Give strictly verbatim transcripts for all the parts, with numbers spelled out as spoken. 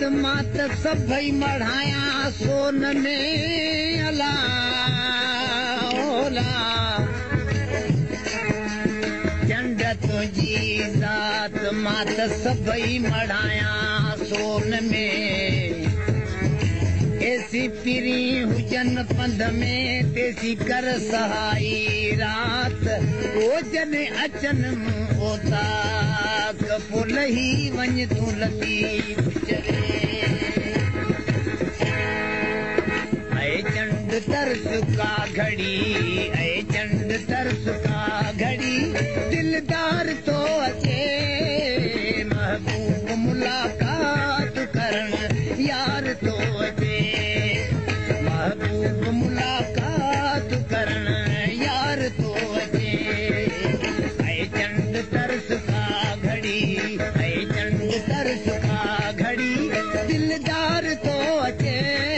मां त सभई मढ़ाया सोन में अला ओला चंड तुंहिंजी ज़ात मां त सभई मढ़ाया सोन में ऐसी पीरी हुजन पंध में तेसी कर सहाई रात ओ जने अचन ओता कपुल ही वञ तूं लती गुजरे ऐ चंड तरस का घड़ी ऐ चंड तरस का घड़ी दिलदार तो अचे महबूब मुलाकात करण यार तो अचे महबूब मुलाकात करण यार तो अचे ऐ चंड तरस का घड़ी ऐ चंड तरस का घड़ी दिलदार तो अचे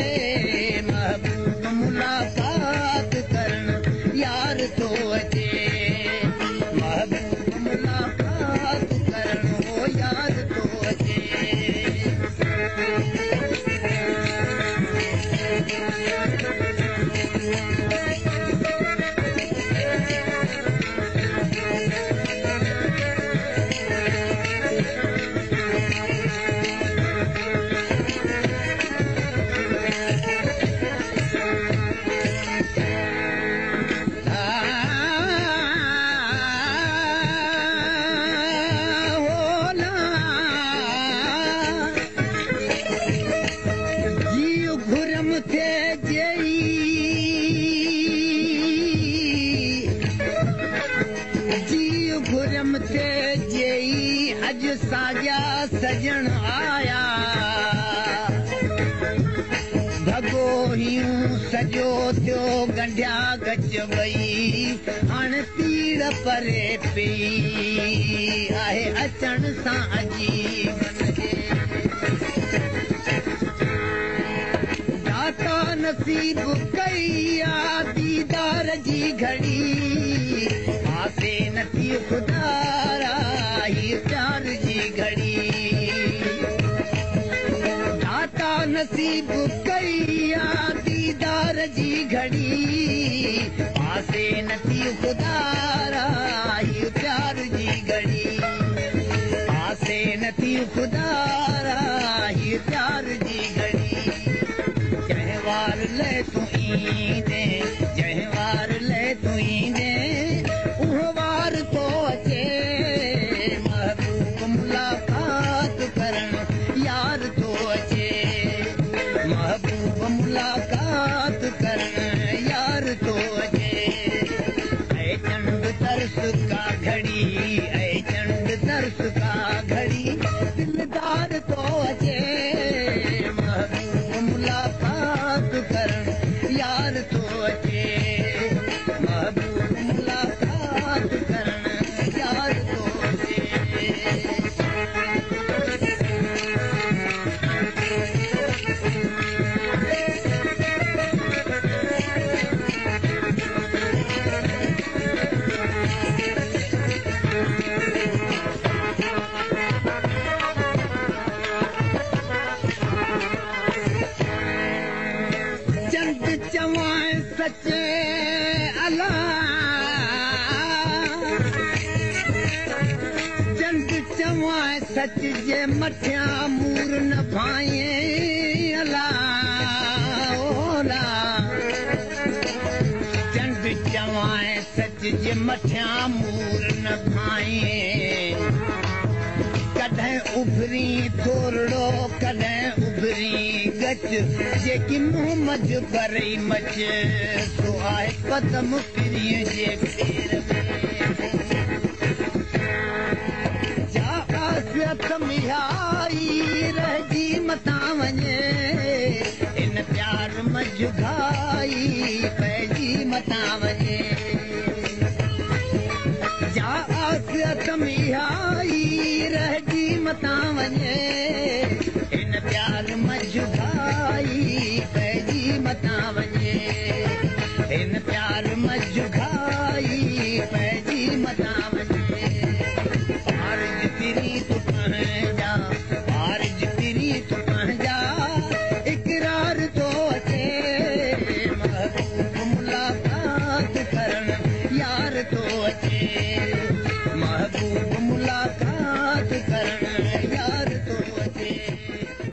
महबूब मुलाकात करण यार तो अचे महबूब मुलाकात करण हो यार तो अचे साजा सजन आया भगो हियूं सजो थियो गंढिया गच वई हाणे पीड़ परे पई आहे अचण सां अजी दाता नसीब कई आ दीदार जी घड़ी आसे नथी खुदारा ही प्यार जी घड़ी दाता नसीब कई आ दीदार जी घड़ी आसे नथी खुदारा ही प्यार जी घड़ी आसे नथी खुदारा ही प्यार जी घड़ी जहवार ले तू ईंदे जहवार ले तू ईंदे उहो वार तो अचे महबूब मुलाकात करण यार तो अचे महबूब मुलाकात करण यार तो अचे ऐ चंड तरस का घड़ी ऐ चंड तरस का घड़ी दिलदार तो अचे महबूब मुलाकात करण यार तो अचे महबूब मुलाकात करण यार तो अचे चंद चवाए सचे अला चंद चवाए सच जे मथिया मूर न भाए अला ओला चंद चवाए सच जे मथिया मूर न भाए कॾहिं उभरी थोरड़ो कॾहिं उभरी गच जेकी मुंहुं मझ भरई मच सो आहे पदम फिरीअ जे पेर में जा आसियत मिहाई रहिजी मथां वञे इन प्यार मझ घाई पइजी मथां वञे जा आसियत मिहाई रहिजी मथां वञे इन प्यार मझ